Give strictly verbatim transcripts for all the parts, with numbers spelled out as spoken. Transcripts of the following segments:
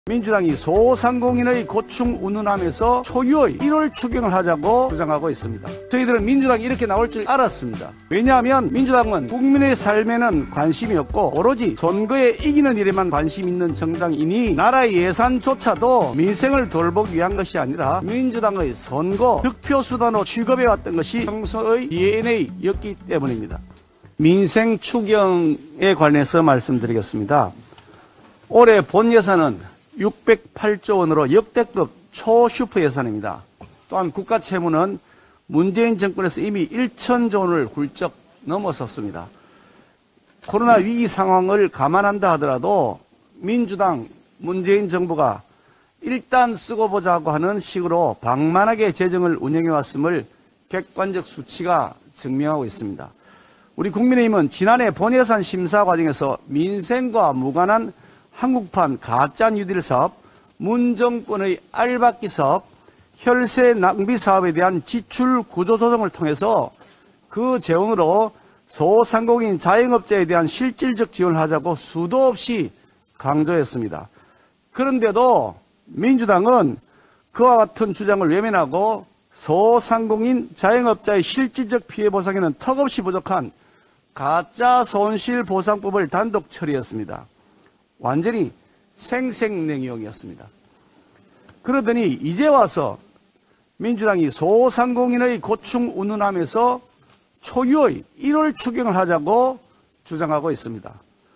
민주당이 소상공인의 고충 운운하면서 초유의 일월 추경을 하자고 주장하고 있습니다. 저희들은 민주당이 이렇게 나올 줄 알았습니다. 왜냐하면 민주당은 국민의 삶에는 관심이 없고 오로지 선거에 이기는 일에만 관심 있는 정당이니 나라의 예산조차도 민생을 돌보기 위한 것이 아니라 민주당의 선거 득표 수단으로 취급해왔던 것이 평소의 디엔에이였기 때문입니다. 민생 추경에 관해서 말씀드리겠습니다. 올해 본 예산은 육백팔조 원으로 역대급 초슈퍼 예산입니다. 또한 국가 채무는 문재인 정권에서 이미 천조 원을 훌쩍 넘어섰습니다. 코로나 위기 상황을 감안한다 하더라도 민주당, 문재인 정부가 일단 쓰고 보자고 하는 식으로 방만하게 재정을 운영해왔음을 객관적 수치가 증명하고 있습니다. 우리 국민의힘은 지난해 본예산 심사 과정에서 민생과 무관한 한국판 가짜 뉴딜 사업, 문정권의 알박기 사업, 혈세 낭비 사업에 대한 지출 구조 조정을 통해서 그 재원으로 소상공인 자영업자에 대한 실질적 지원을 하자고 수도 없이 강조했습니다. 그런데도 민주당은 그와 같은 주장을 외면하고 소상공인 자영업자의 실질적 피해 보상에는 턱없이 부족한 가짜 손실보상법을 단독 처리했습니다. 완전히 생색냉용이었습니다. 그러더니 이제 와서 민주당이 소상공인의 고충 운운하면서 초유의 일월 추경을 하자고 주장하고 있습니다.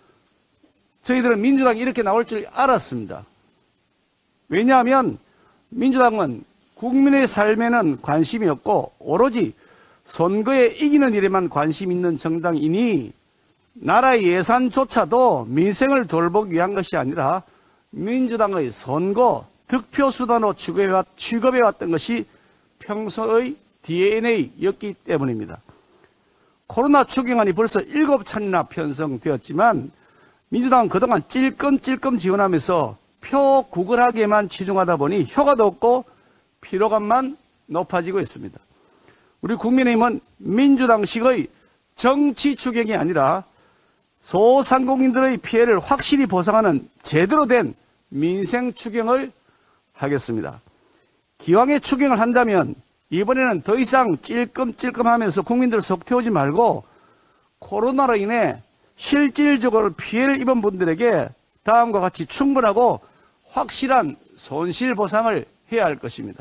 저희들은 민주당이 이렇게 나올 줄 알았습니다. 왜냐하면 민주당은 국민의 삶에는 관심이 없고 오로지 선거에 이기는 일에만 관심 있는 정당이니 나라의 예산조차도 민생을 돌보기 위한 것이 아니라 민주당의 선거 득표 수단으로 취급해왔던 것이 평소의 디엔에이였기 때문입니다. 코로나 추경안이 벌써 일곱 차례나 편성되었지만 민주당은 그동안 찔끔찔끔 지원하면서 표 구걸하기에만 치중하다 보니 효과도 없고 피로감만 높아지고 있습니다. 우리 국민의힘은 민주당식의 정치 추경이 아니라 소상공인들의 피해를 확실히 보상하는 제대로 된 민생 추경을 하겠습니다. 기왕에 추경을 한다면 이번에는 더 이상 찔끔찔끔하면서 국민들을 속태우지 말고 코로나로 인해 실질적으로 피해를 입은 분들에게 다음과 같이 충분하고 확실한 손실보상을 해야 할 것입니다.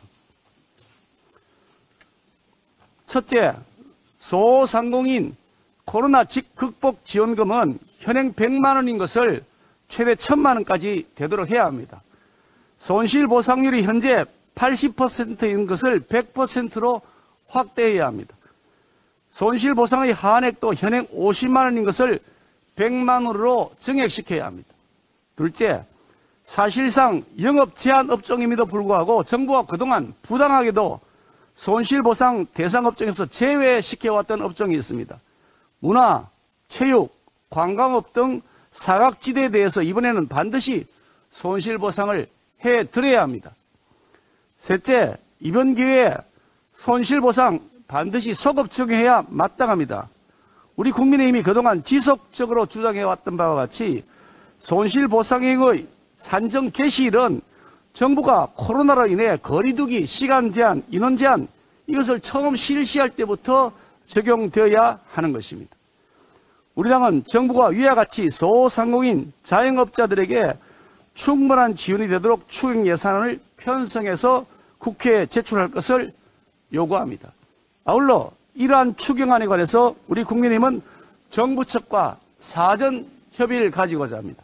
첫째, 소상공인 코로나 극복 지원금은 현행 백만 원인 것을 최대 천만 원까지 되도록 해야 합니다. 손실보상률이 현재 팔십 퍼센트인 것을 백 퍼센트로 확대해야 합니다. 손실보상의 하한액도 현행 오십만 원인 것을 백만 원으로 증액시켜야 합니다. 둘째, 사실상 영업 제한 업종임에도 불구하고 정부가 그동안 부당하게도 손실보상 대상 업종에서 제외시켜왔던 업종이 있습니다. 문화, 체육, 관광업 등 사각지대에 대해서 이번에는 반드시 손실보상을 해드려야 합니다. 셋째, 이번 기회에 손실보상 반드시 소급 적용해야 마땅합니다. 우리 국민의힘이 그동안 지속적으로 주장해왔던 바와 같이 손실보상액의 산정 개시일은 정부가 코로나로 인해 거리두기, 시간 제한, 인원 제한 이것을 처음 실시할 때부터 적용되어야 하는 것입니다. 우리 당은 정부가 위와 같이 소상공인 자영업자들에게 충분한 지원이 되도록 추경 예산을 편성해서 국회에 제출할 것을 요구합니다. 아울러 이러한 추경안에 관해서 우리 국민의힘은 정부 측과 사전 협의를 가지고자 합니다.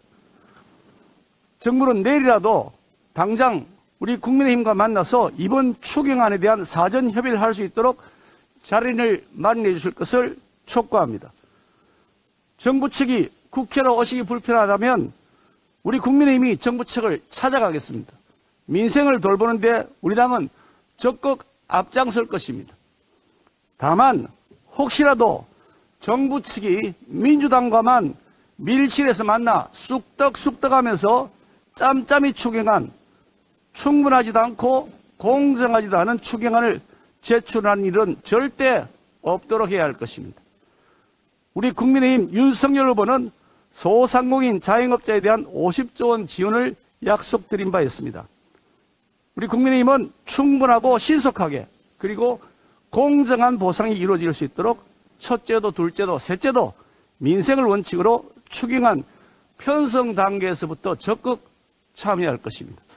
정부는 내일이라도 당장 우리 국민의힘과 만나서 이번 추경안에 대한 사전 협의를 할 수 있도록 자리를 마련해 주실 것을 촉구합니다. 정부 측이 국회로 오시기 불편하다면 우리 국민의힘이 정부 측을 찾아가겠습니다. 민생을 돌보는데 우리 당은 적극 앞장설 것입니다. 다만 혹시라도 정부 측이 민주당과만 밀실에서 만나 쑥떡쑥떡하면서 짬짬이 추경안, 충분하지도 않고 공정하지도 않은 추경안을 제출하는 일은 절대 없도록 해야 할 것입니다. 우리 국민의힘 윤석열 후보는 소상공인 자영업자에 대한 오십조 원 지원을 약속드린 바 있습니다. 우리 국민의힘은 충분하고 신속하게 그리고 공정한 보상이 이루어질 수 있도록 첫째도 둘째도 셋째도 민생을 원칙으로 추경안 편성 단계에서부터 적극 참여할 것입니다.